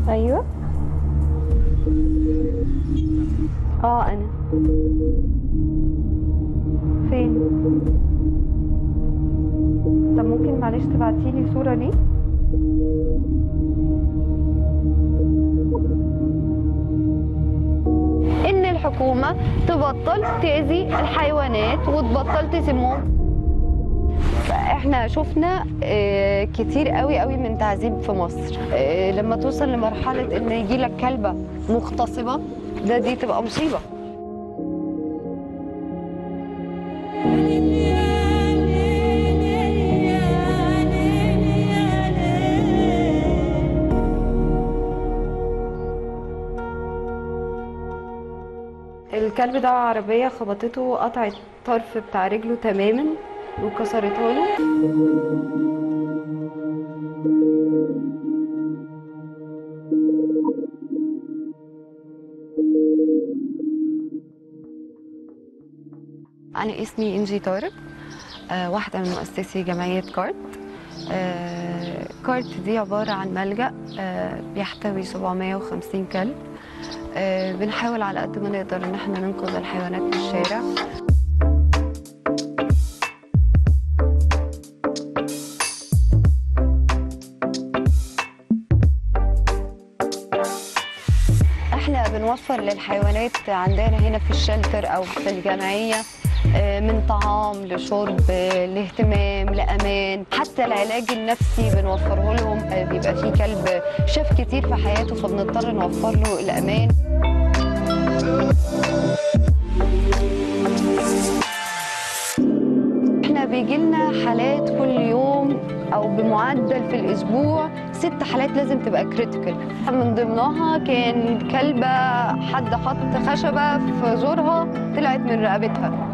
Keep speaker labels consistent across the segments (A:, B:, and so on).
A: ايوه. انا فين؟ طب ممكن معلش تبعتيلي صورة ليه؟ ان الحكومة تبطل تأذي الحيوانات وتبطل تسمهم. احنا شفنا كتير قوي قوي من تعذيب في مصر. لما توصل لمرحلة ان يجيلك كلبة مغتصبة دي تبقى مصيبة. الكلب ده عربية خبطته، قطعت الطرف بتاع رجله تماما وكسرتها له. أنا اسمي إنجي طارق، واحدة من مؤسسي جمعية كارت. كارت دي عبارة عن ملجأ بيحتوي 750 كلب. بنحاول على قد ما نقدر إن احنا ننقذ الحيوانات من الشارع. احنا بنوفر للحيوانات عندنا هنا في الشلتر أو في الجمعية من طعام لشرب لاهتمام لأمان، حتى العلاج النفسي بنوفره لهم. بيبقى في كلب شاف كتير في حياته فبنضطر نوفر له الأمان. احنا بيجيلنا حالات كل يوم أو بمعدل في الأسبوع 6 حالات لازم تبقى كريتيكال. من ضمنها كان كلبة حد حط خشبة في زورها طلعت من رقبتها.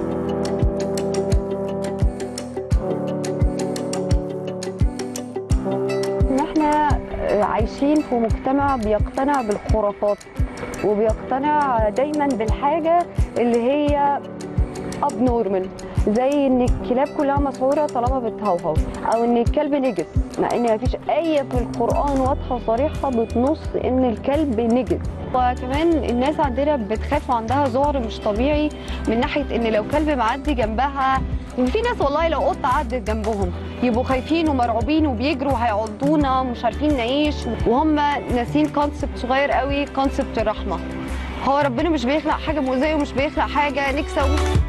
A: احنا عايشين في مجتمع بيقتنع بالخرافات وبيقتنع دايما بالحاجة اللي هي اب نورمال، زي ان الكلاب كلها مسعوره طالما بتهوهو، او ان الكلب نجس، مع ان مفيش ايه في القران واضحه وصريحه بتنص ان الكلب نجس. وكمان الناس عندنا بتخاف وعندها ذعر مش طبيعي من ناحيه ان لو كلب معدي جنبها، وفي ناس والله لو قطه عدت جنبهم يبقوا خايفين ومرعوبين وبيجروا هيعضونا ومش عارفين نعيش، وهم ناسين كونسبت صغير قوي، كونسبت الرحمه. هو ربنا مش بيخلق حاجه مؤذيه ومش بيخلق حاجه نكسه.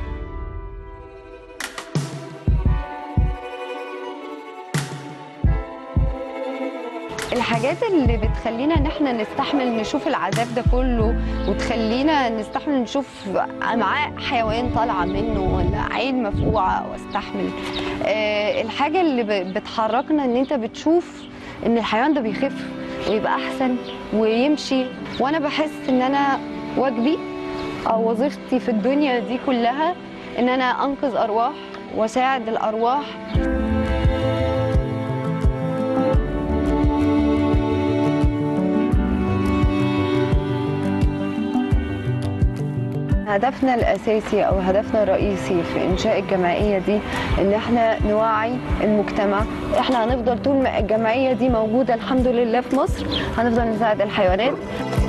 A: الحاجات اللي بتخلينا ان احنا نستحمل نشوف العذاب ده كله، وتخلينا نستحمل نشوف امعاء حيوان طالعه منه ولا عين مفقوعه واستحمل. الحاجه اللي بتحركنا ان انت بتشوف ان الحيوان ده بيخف ويبقى احسن ويمشي. وانا بحس ان انا واجبي او وظيفتي في الدنيا دي كلها ان انا انقذ ارواح واساعد الارواح. هدفنا الأساسي أو هدفنا الرئيسي في إنشاء الجمعية دي إن احنا نوعي المجتمع. احنا هنفضل طول ما الجمعية دي موجودة الحمد لله في مصر هنفضل نساعد الحيوانات.